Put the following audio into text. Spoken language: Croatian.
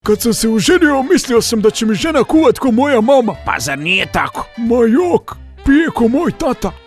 Kad sam se oženio, mislio sam da će mi žena kuvat ko moja mama. Pa zar nije tako? Ma jok, pije ko moj tata.